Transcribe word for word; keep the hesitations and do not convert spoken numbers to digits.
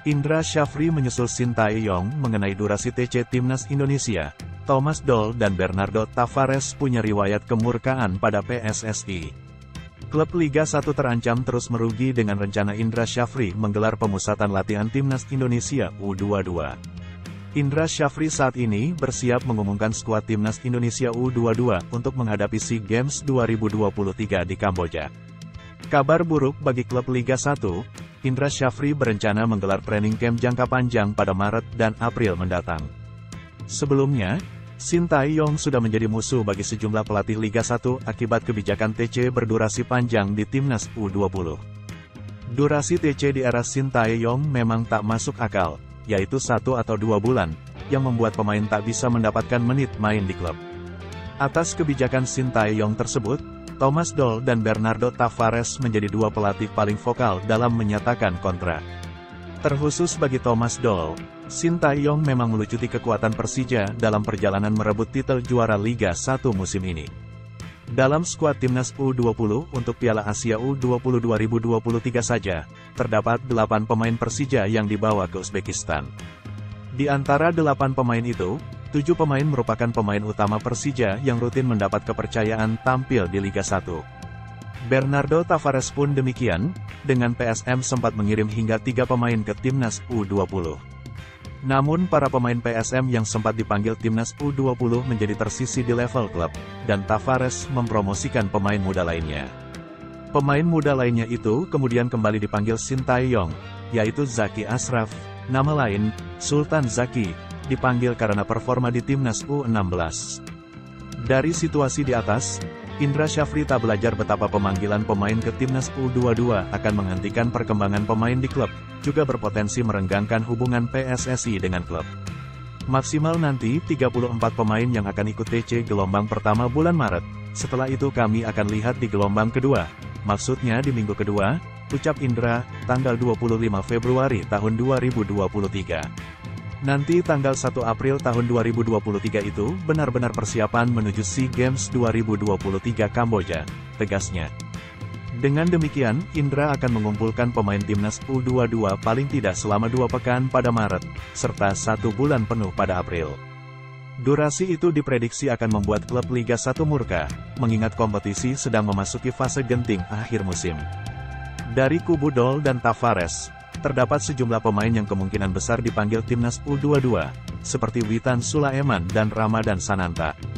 Indra Syafri menyusul Sintayong mengenai durasi T C Timnas Indonesia. Thomas Doll dan Bernardo Tavares punya riwayat kemurkaan pada P S S I. Klub Liga satu terancam terus merugi dengan rencana Indra Syafri menggelar pemusatan latihan Timnas Indonesia U dua puluh dua. Indra Syafri saat ini bersiap mengumumkan skuad Timnas Indonesia U dua puluh dua untuk menghadapi SEA Games dua ribu dua puluh tiga di Kamboja. Kabar buruk bagi klub Liga satu, Indra Syafri berencana menggelar training camp jangka panjang pada Maret dan April mendatang. Sebelumnya, Sintayong sudah menjadi musuh bagi sejumlah pelatih Liga satu akibat kebijakan T C berdurasi panjang di Timnas U dua puluh. Durasi T C di era Sintayong memang tak masuk akal, yaitu satu atau dua bulan, yang membuat pemain tak bisa mendapatkan menit main di klub. Atas kebijakan Sintayong tersebut, Thomas Doll dan Bernardo Tavares menjadi dua pelatih paling vokal dalam menyatakan kontrak. Terkhusus bagi Thomas Doll, Sintayong memang melucuti kekuatan Persija dalam perjalanan merebut titel juara Liga satu musim ini. Dalam skuad Timnas U dua puluh untuk Piala Asia U dua puluh dua ribu dua puluh tiga saja, terdapat delapan pemain Persija yang dibawa ke Uzbekistan. Di antara delapan pemain itu, tujuh pemain merupakan pemain utama Persija yang rutin mendapat kepercayaan tampil di Liga satu. Bernardo Tavares pun demikian, dengan P S M sempat mengirim hingga tiga pemain ke Timnas U dua puluh. Namun para pemain P S M yang sempat dipanggil Timnas U dua puluh menjadi tersisi di level klub, dan Tavares mempromosikan pemain muda lainnya. Pemain muda lainnya itu kemudian kembali dipanggil Sintayong, yaitu Zaki Ashraf, nama lain, Sultan Zaki, dipanggil karena performa di Timnas U enam belas. Dari situasi di atas, Indra Syafri tak belajar betapa pemanggilan pemain ke Timnas U dua puluh dua akan menghentikan perkembangan pemain di klub, juga berpotensi merenggangkan hubungan P S S I dengan klub. Maksimal nanti tiga puluh empat pemain yang akan ikut T C gelombang pertama bulan Maret, setelah itu kami akan lihat di gelombang kedua, maksudnya di minggu kedua, ucap Indra, tanggal dua puluh lima Februari tahun dua ribu dua puluh tiga. Nanti tanggal satu April tahun dua ribu dua puluh tiga itu benar-benar persiapan menuju SEA Games dua ribu dua puluh tiga Kamboja, tegasnya. Dengan demikian, Indra akan mengumpulkan pemain Timnas U dua puluh dua paling tidak selama dua pekan pada Maret, serta satu bulan penuh pada April. Durasi itu diprediksi akan membuat klub Liga satu murka, mengingat kompetisi sedang memasuki fase genting akhir musim. Dari kubu Doll dan Tavares, terdapat sejumlah pemain yang kemungkinan besar dipanggil Timnas U dua puluh dua, seperti Witan Sulaiman dan Ramadan Sananta.